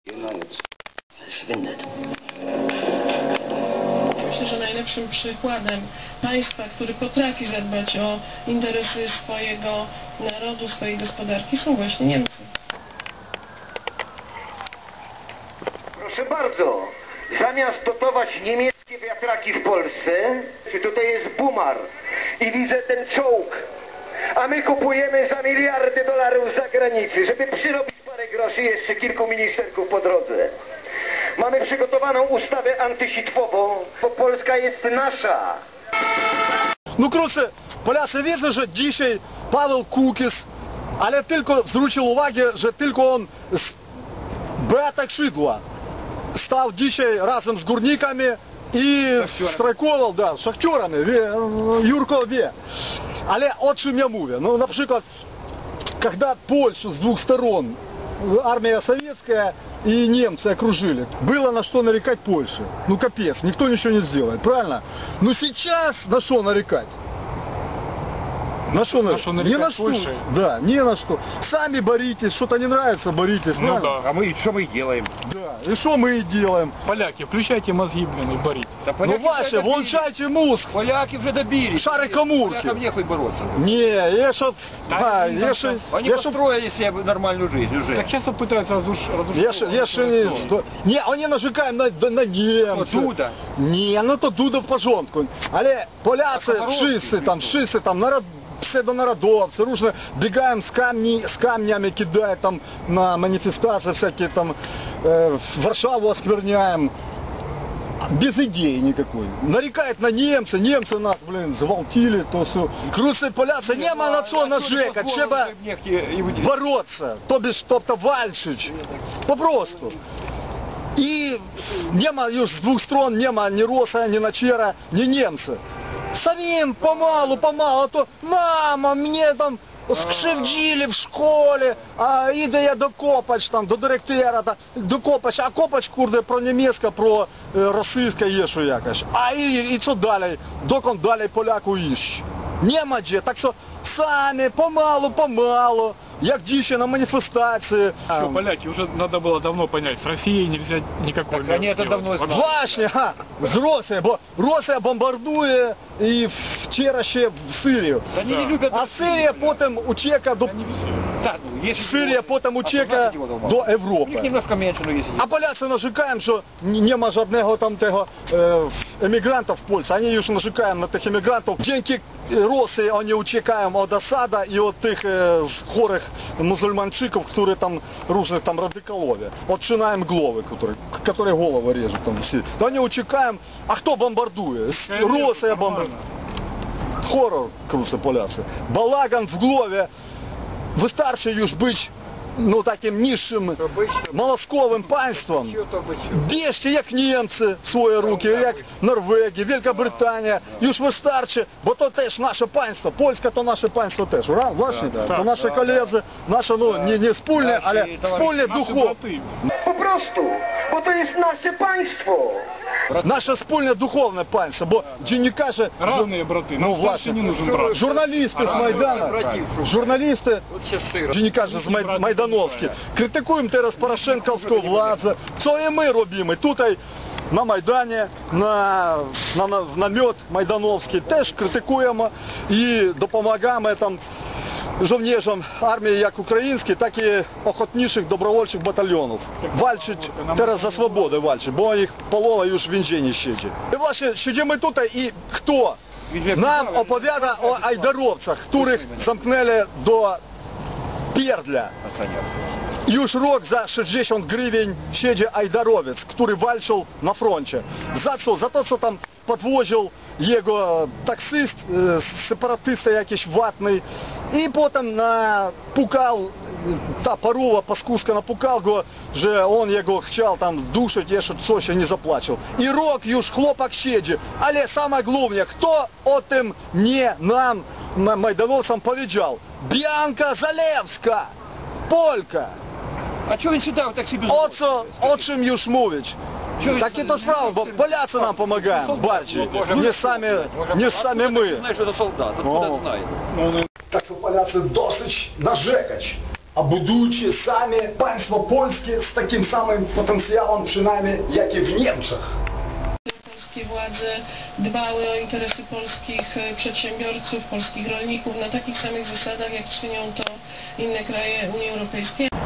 Myślę, że najlepszym przykładem państwa, który potrafi zadbać o interesy swojego narodu, swojej gospodarki, są właśnie Niemcy. Proszę bardzo, zamiast dotować niemieckie wiatraki w Polsce, tutaj jest Bumar i widzę ten czołg, a my kupujemy za miliardy dolarów z zagranicy, żeby przyrobić parę groszy, jeszcze kilku ministerków po drodze. Mamy przygotowaną ustawę antysitwową, bo Polska jest nasza. Ну, коротше, Поляcy wiedzą, że dzisiaj Paweł Kukis, ale tylko zwrócił uwagę, że tylko on z Beata Szydła stał dzisiaj razem z górnikami i strajkował, да, z szachciorami, Jurko wie. Ale o czym ja mówię? Ну, на przykład, когда Польшу с двух сторон армия советская и немцы окружили, было на что нарекать Польше. Ну капец, никто ничего не сделает, правильно? Но сейчас на что нарекать? На что нарекать? Не на что. Польше? Да, не на что. Сами боритесь, что-то не нравится, боритесь. Ну да. А мы что мы и делаем? Да, и что мы и делаем? Поляки, включайте мозги, блин, и борите. Да Ну ваши, влучайте мозг. Поляки уже добились. Шарикомурки. Полякам нехуй бороться. Не, я чтоб... Они построили себе нормальную жизнь уже. Так сейчас пытаются разрушить. Не, они нажикають на немців. Дуда. Ні, ну то Дуда в пожонку. Але поляці, wszyscy там, псевдонародовцы, różne бегаем с камнями, кидаем там на манифестации всякие там, Варшаву оскверняем. Без идеи никакой. Нарекает на немцы, немцы нас, блин, зґвалтили, то все. Крусные поляцы, нема на что нажекать, треба бороться, тобто вальчить. Попросту. И нема już z dwóch stron, нема ни Роса, ни Начера, ни немцы. Самим помалу, а то мама, мне там скривдили в школі, а іде я докопач там, до директора, докопач, а копач, курде, про німецька, про російська є що якось. А і що далі? Докон далі поляку іщ. Нема де, так що самі, помалу, як дійсно на манифестації. Что, поляки, уже надо было давно понять, с Россией нельзя никакой мир они это делать. давно знали. Власне, з Росії, бо Росія бомбардує і вчора ще в Сирію. Да они не любят. А Сирія потім утека до... Да, ну, если Сирія потім утека до У них Європи. немножко меньше, но если... А поляці нажикаємо, що нема жодного там того емігранта в Польщі. Вони już нажикаємо на тих емігрантів. Dzięki Росії вони утекаємо від Асада і від тих хворих мусульманчиків, які там różnych там радикалові. От Шинаєм Глови, які голови режуть там всі. То вони утекаємо. А хто бомбардує? Росія бомбардує. Хоррор, круце поляці. Балаган в Глові. Wystarczy już być, no, takim niższym, молоткowym państwem. Bierzcie jak Niemcy w swoje руки, jak Norwegia, Wielka Brytania. Już wystarczy, bo to też nasze państwo. Polska to nasze państwo też, właśnie? To nasze koledzy, nasze, no, nie wspólne, ale wspólne duchowo. Po prostu, bo to jest nasze państwo. Наше спільне духовне панство, бо dziennikarze, Равные браты, ну, нам старший власне, не нужен брат. журналісти з Майдана, журналісти, dziennikarze з Майдановські, критикуємо зараз Порошенковську владу, що і ми робимо, тут на Майдані, на намет Майдановський теж критикуємо і допомагаємо там żołnierzom armii jak ukraińskiej, tak i ochotniczych, dobrowolczych batalionów. Walczyć teraz za swobodę walczyć, bo ich połowa już w więzieniu siedzi. I właśnie siedzimy tutaj i kto nam opowiada o ajdarowcach, których zamknęli do pierdla. Już rok za 60 гривен siedzi ajdarowiec, który walczył na froncie. Za co? Za to, co tam podwoził jego taksyst, separatysta jakiś watny. I potem napukał, ta paruwa paskuska napukał go, że on jego chciał tam duszyć, jeszcze coś nie zapłacił. I rok już chłopak siedzi. Ale самое главное, kto o tym nie nam, majdanowcom, powiedział? Bianka Zalewska, Polka. А что он сюда вот так себе... O czym już mówić? Takie to sprawy, bo Polacy nam pomagają bardziej, niż sami my. Знаешь, что это солдат, откуда знает? Так що Polacy dosyć narzekać. a budujcie sami państwo polskie z takim samym potencjałem przynajmniej jak i w Niemczech. Polskie władze dbały o interesy polskich przedsiębiorców, polskich rolników na takich samych zasadach, jak czynią to inne kraje Unii Europejskiej.